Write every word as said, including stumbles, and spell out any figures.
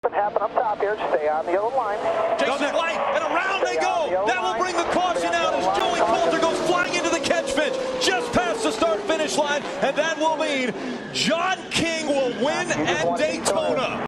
Happen up top here. Stay on the yellow line. Jason White, and around they go. That will bring the caution out as Joey Coulter goes flying into the catch fence just past the start-finish line, and that will mean John King will win at Daytona.